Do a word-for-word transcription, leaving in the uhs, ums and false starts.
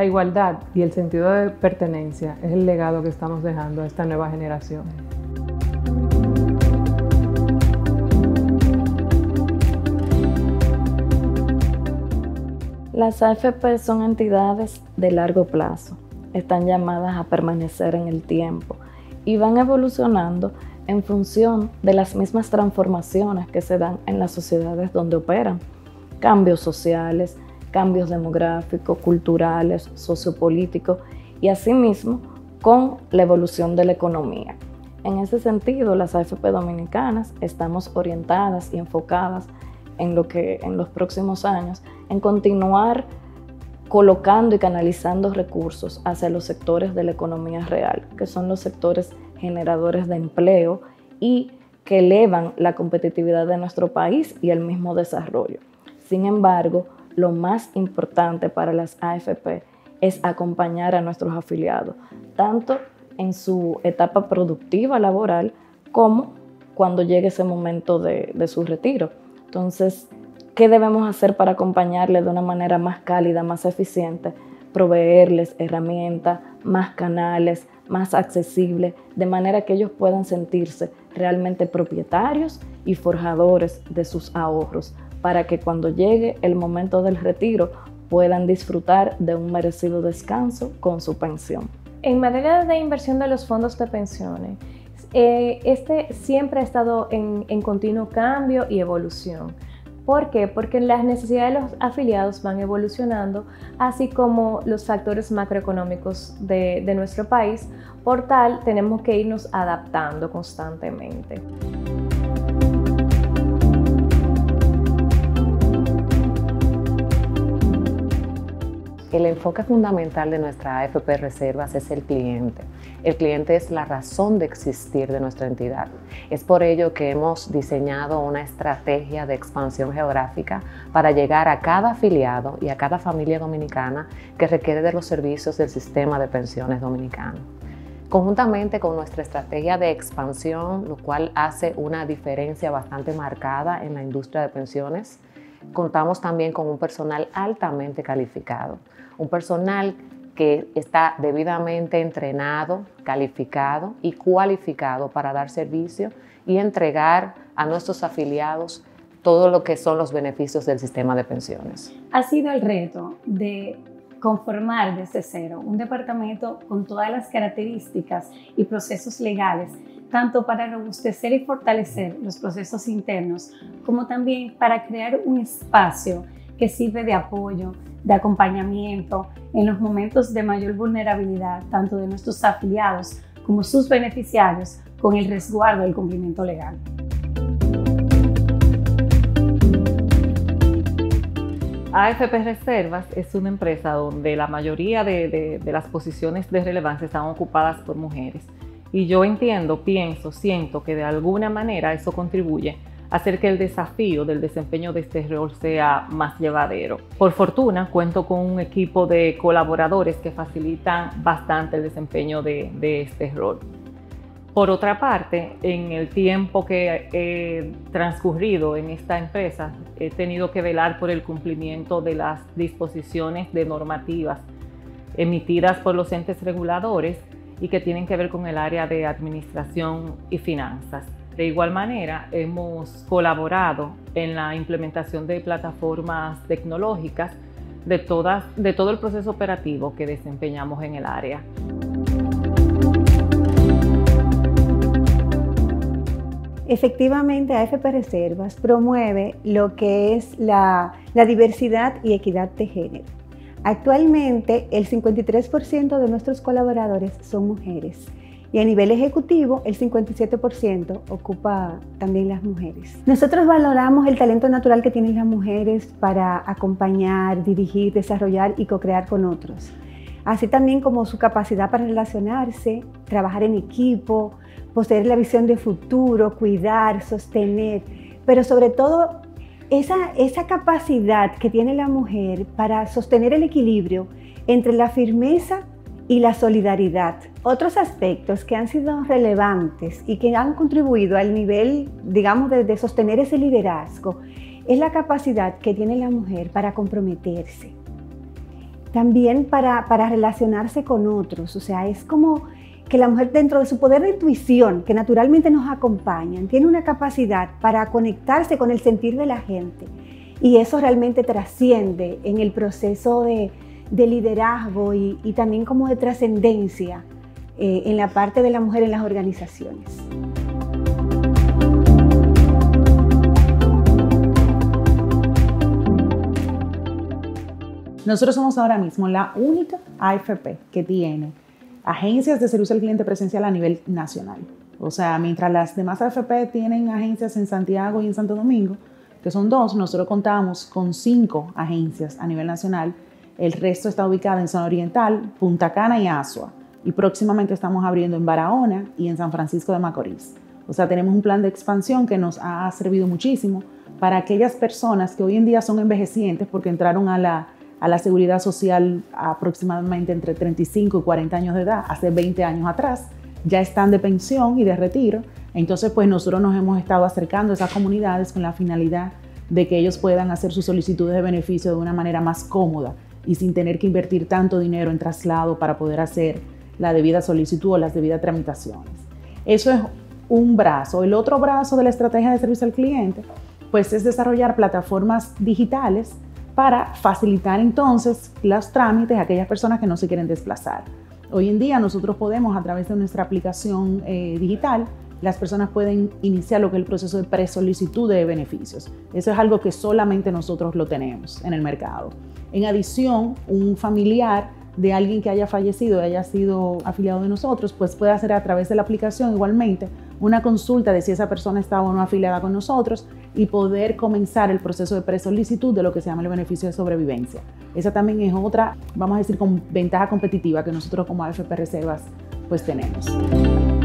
igualdad y el sentido de pertenencia es el legado que estamos dejando a esta nueva generación. Las A F P son entidades de largo plazo, están llamadas a permanecer en el tiempo y van evolucionando en función de las mismas transformaciones que se dan en las sociedades donde operan. Cambios sociales, cambios demográficos, culturales, sociopolíticos y asimismo con la evolución de la economía. En ese sentido, las A F P dominicanas estamos orientadas y enfocadas en lo que en los próximos años, en continuar colocando y canalizando recursos hacia los sectores de la economía real, que son los sectores generadores de empleo y que elevan la competitividad de nuestro país y el mismo desarrollo. Sin embargo, lo más importante para las A F P es acompañar a nuestros afiliados, tanto en su etapa productiva laboral como cuando llegue ese momento de, de su retiro. Entonces, ¿qué debemos hacer para acompañarles de una manera más cálida, más eficiente? Proveerles herramientas, más canales, más accesibles, de manera que ellos puedan sentirse realmente propietarios y forjadores de sus ahorros, para que cuando llegue el momento del retiro puedan disfrutar de un merecido descanso con su pensión. En materia de inversión de los fondos de pensiones, eh, este siempre ha estado en, en continuo cambio y evolución. ¿Por qué? Porque las necesidades de los afiliados van evolucionando, así como los factores macroeconómicos de, de nuestro país. Por tal, tenemos que irnos adaptando constantemente. El enfoque fundamental de nuestra A F P Reservas es el cliente. El cliente es la razón de existir de nuestra entidad. Es por ello que hemos diseñado una estrategia de expansión geográfica para llegar a cada afiliado y a cada familia dominicana que requiere de los servicios del sistema de pensiones dominicano. Conjuntamente con nuestra estrategia de expansión, lo cual hace una diferencia bastante marcada en la industria de pensiones, contamos también con un personal altamente calificado, un personal que está debidamente entrenado, calificado y cualificado para dar servicio y entregar a nuestros afiliados todo lo que son los beneficios del sistema de pensiones. Ha sido el reto de conformar desde cero un departamento con todas las características y procesos legales, tanto para robustecer y fortalecer los procesos internos, como también para crear un espacio que sirve de apoyo, de acompañamiento en los momentos de mayor vulnerabilidad, tanto de nuestros afiliados como sus beneficiarios, con el resguardo del cumplimiento legal. A F P Reservas es una empresa donde la mayoría de, de, de las posiciones de relevancia están ocupadas por mujeres. Y yo entiendo, pienso, siento que de alguna manera eso contribuye a hacer que el desafío del desempeño de este rol sea más llevadero. Por fortuna, cuento con un equipo de colaboradores que facilitan bastante el desempeño de, de este rol. Por otra parte, en el tiempo que he transcurrido en esta empresa, he tenido que velar por el cumplimiento de las disposiciones de normativas emitidas por los entes reguladores y que tienen que ver con el área de administración y finanzas. De igual manera, hemos colaborado en la implementación de plataformas tecnológicas de, todas, de todo el proceso operativo que desempeñamos en el área. Efectivamente, A F P Reservas promueve lo que es la, la diversidad y equidad de género. Actualmente, el cincuenta y tres por ciento de nuestros colaboradores son mujeres y a nivel ejecutivo, el cincuenta y siete por ciento ocupa también las mujeres. Nosotros valoramos el talento natural que tienen las mujeres para acompañar, dirigir, desarrollar y co-crear con otros, así también como su capacidad para relacionarse, trabajar en equipo, poseer la visión de futuro, cuidar, sostener, pero sobre todo esa, esa capacidad que tiene la mujer para sostener el equilibrio entre la firmeza y la solidaridad. Otros aspectos que han sido relevantes y que han contribuido al nivel, digamos, de, de sostener ese liderazgo, es la capacidad que tiene la mujer para comprometerse. también para, para relacionarse con otros. O sea, es como que la mujer, dentro de su poder de intuición, que naturalmente nos acompañan, tiene una capacidad para conectarse con el sentir de la gente. Y eso realmente trasciende en el proceso de, de liderazgo y, y también como de trascendencia eh, en la parte de la mujer en las organizaciones. Nosotros somos ahora mismo la única A F P que tiene agencias de servicio al cliente presencial a nivel nacional. O sea, mientras las demás A F P tienen agencias en Santiago y en Santo Domingo, que son dos, nosotros contamos con cinco agencias a nivel nacional. El resto está ubicado en Zona Oriental, Punta Cana y Asua. Y próximamente estamos abriendo en Barahona y en San Francisco de Macorís. O sea, tenemos un plan de expansión que nos ha servido muchísimo para aquellas personas que hoy en día son envejecientes porque entraron a la a la seguridad social aproximadamente entre treinta y cinco y cuarenta años de edad, hace veinte años atrás, ya están de pensión y de retiro. Entonces, pues nosotros nos hemos estado acercando a esas comunidades con la finalidad de que ellos puedan hacer sus solicitudes de beneficio de una manera más cómoda y sin tener que invertir tanto dinero en traslado para poder hacer la debida solicitud o las debidas tramitaciones. Eso es un brazo. El otro brazo de la estrategia de servicio al cliente, pues es desarrollar plataformas digitales para facilitar entonces los trámites a aquellas personas que no se quieren desplazar. Hoy en día nosotros podemos, a través de nuestra aplicación eh, digital, las personas pueden iniciar lo que es el proceso de presolicitud de beneficios. Eso es algo que solamente nosotros lo tenemos en el mercado. En adición, un familiar de alguien que haya fallecido y haya sido afiliado de nosotros, pues puede hacer a través de la aplicación igualmente una consulta de si esa persona está o no afiliada con nosotros y poder comenzar el proceso de presolicitud de lo que se llama el beneficio de sobrevivencia. Esa también es otra, vamos a decir, con ventaja competitiva que nosotros como A F P Reservas pues tenemos.